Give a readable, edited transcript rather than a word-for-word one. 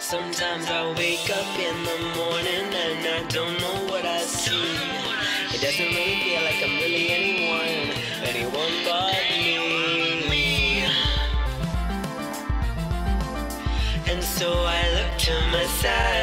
Sometimes I wake up in the morning and I don't know what I see. It doesn't really feel like I'm really anyone but me. And so I look to my side.